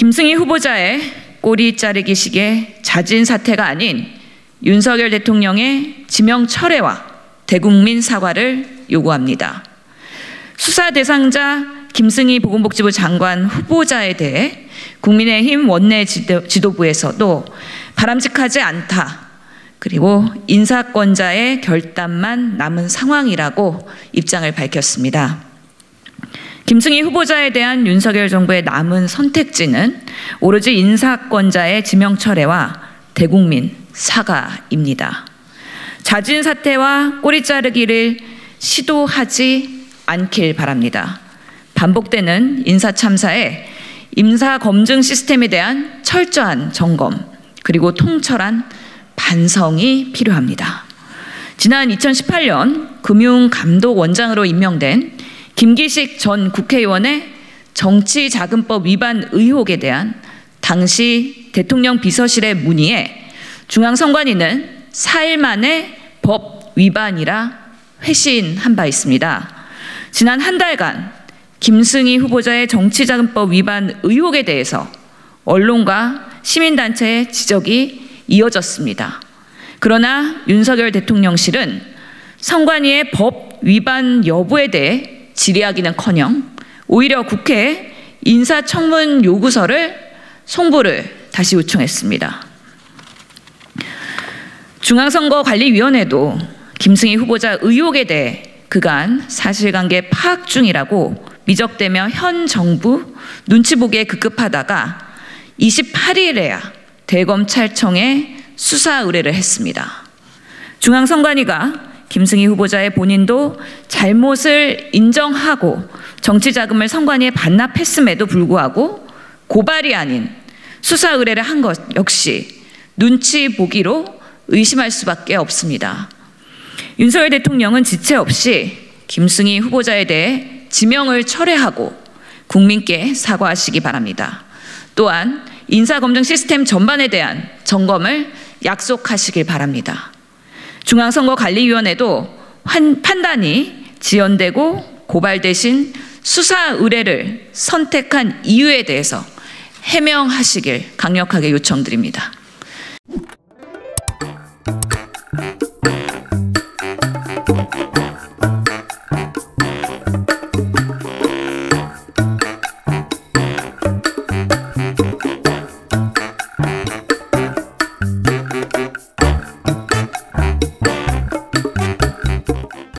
김승희 후보자의 꼬리 자르기식의 자진 사퇴가 아닌 윤석열 대통령의 지명 철회와 대국민 사과를 요구합니다. 수사 대상자 김승희 보건복지부 장관 후보자에 대해 국민의힘 원내 지도부에서도 바람직하지 않다, 그리고 인사권자의 결단만 남은 상황이라고 입장을 밝혔습니다. 김승희 후보자에 대한 윤석열 정부의 남은 선택지는 오로지 인사권자의 지명 철회와 대국민 사과입니다. 자진 사퇴와 꼬리 자르기를 시도하지 않길 바랍니다. 반복되는 인사참사에 인사검증 시스템에 대한 철저한 점검, 그리고 통철한 반성이 필요합니다. 지난 2018년 금융감독원장으로 임명된 김기식 전 국회의원의 정치자금법 위반 의혹에 대한 당시 대통령 비서실의 문의에 중앙선관위는 4일 만에 법 위반이라 회신한 바 있습니다. 지난 한 달간 김승희 후보자의 정치자금법 위반 의혹에 대해서 언론과 시민단체의 지적이 이어졌습니다. 그러나 윤석열 대통령실은 선관위의 법 위반 여부에 대해 질의하기는커녕 오히려 국회에 인사청문 요구서를 송부를 다시 요청했습니다. 중앙선거관리위원회도 김승희 후보자 의혹에 대해 그간 사실관계 파악 중이라고 미적대며 현 정부 눈치 보기에 급급하다가 28일에야 대검찰청에 수사 의뢰를 했습니다. 중앙선관위가 김승희 후보자의 본인도 잘못을 인정하고 정치자금을 선관위에 반납했음에도 불구하고 고발이 아닌 수사 의뢰를 한 것 역시 눈치 보기로 의심할 수밖에 없습니다. 윤석열 대통령은 지체 없이 김승희 후보자에 대해 지명을 철회하고 국민께 사과하시기 바랍니다. 또한 인사검증 시스템 전반에 대한 점검을 약속하시길 바랍니다. 중앙선거관리위원회도 판단이 지연되고 고발 대신 수사 의뢰를 선택한 이유에 대해서 해명하시길 강력하게 요청드립니다.